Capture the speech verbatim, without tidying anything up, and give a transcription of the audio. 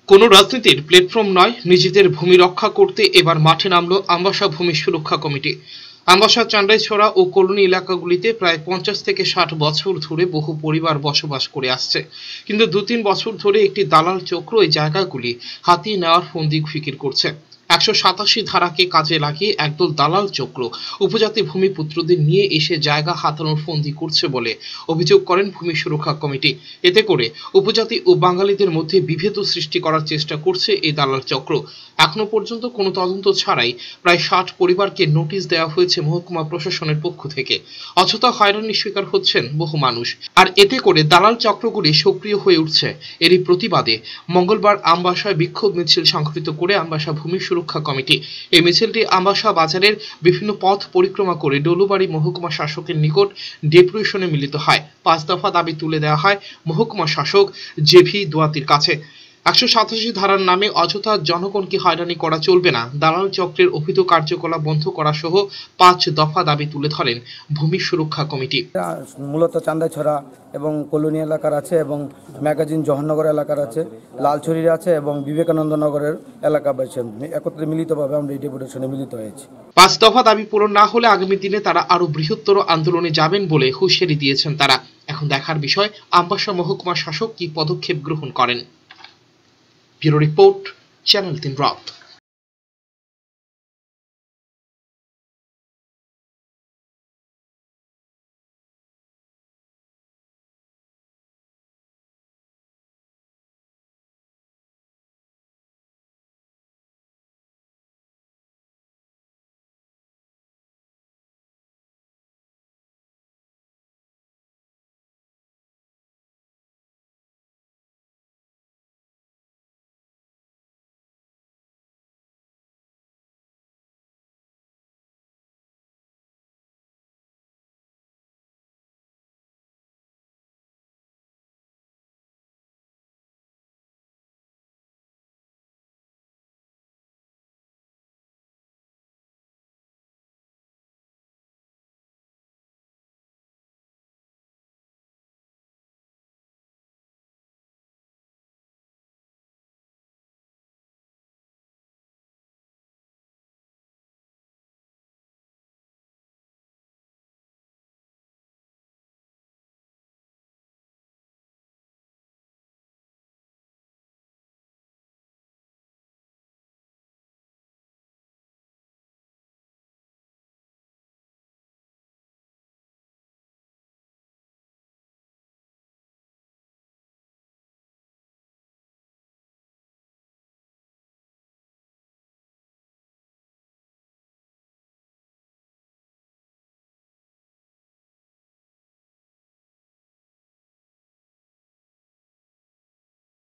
কোনো রাজনীতির প্ল্যাটফর্ম নয়, নিজেদের ভূমি রক্ষা করতে এবার মাঠে নামল আমবাসা ভূমি সুরক্ষা কমিটি। আমবাসা, চান্ডাইছড়া ও কলোনি এলাকাগুলিতে প্রায় পঞ্চাশ থেকে ষাট বছর ধরে বহু পরিবার বসবাস করে আসছে, কিন্তু দু তিন বছর ধরে একটি দালাল চক্র এই জায়গাগুলি হাতিয়ে নেওয়ার ফন্দি ফিকির করছে। একশো সাতাশি ধারাকে কাজে লাগিয়ে একদল দালাল চক্র উপজাতি ভূমিপুত্রদের নিয়ে এসে জায়গা হাতানোর ফন্দি করছে বলে অভিযোগ করেন ভূমি সুরক্ষা কমিটি। এতে করে উপজাতি ও বাঙালিদের মধ্যে বিভেদ সৃষ্টি করার চেষ্টা করছে এই দালাল চক্র। এখনো পর্যন্ত কোনো তদন্ত ছাড়াই প্রায় ষাট পরিবারকে নোটিশ দেওয়া হয়েছে মহকুমা প্রশাসনের পক্ষ থেকে। অযথা হয়রানির শিকার হচ্ছেন বহু মানুষ, আর এতে করে দালাল চক্রগুলি সক্রিয় হয়ে উঠছে। এরই প্রতিবাদে মঙ্গলবার আমবাসায় বিক্ষোভ মিছিল সংঘটিত করে আমবাসা ভূমি সুরক্ষা কমিটি। এই মিছিলটি আমবাসা বাজারের বিভিন্ন পথ পরিক্রমা করে ডলুবাড়ি মহকুমা শাসকের নিকট ডেপুটেশনে মিলিত হয়। পাঁচ দফা দাবি তুলে দেওয়া হয় মহকুমা শাসক জেভি দোয়াতির কাছে। একশো সাতাশি ধারার নামে অযথা জনগণকে হয়রানি করা চলবে না, দালাল চক্রের অবৈধ কার্যকলাপ বন্ধ করা সহ পাঁচ দফা দাবি তুলে ধরেন ভূমি সুরক্ষা কমিটি। মূলত চান্দাইছড়া এবং কলোনি এলাকার আছে এবং ম্যাগাজিন জহরনগর এলাকার আছে, লালছড়ির আছে এবং বিবেকানন্দ নগরের এলাকা একত্রে মিলিতভাবে আমরা এই ডেপুটেশনে মিলিত হয়েছি। পাঁচ দফা দাবি পূরণ না হলে আগামী দিনে তারা আরো বৃহত্তর আন্দোলনে যাবেন বলে হুঁশিয়ারি দিয়েছেন তারা। এখন দেখার বিষয় আমবাসা মহকুমা শাসক কি পদক্ষেপ গ্রহণ করেন। ব্যুরো রিপোর্ট, চ্যানেল তিন রাত।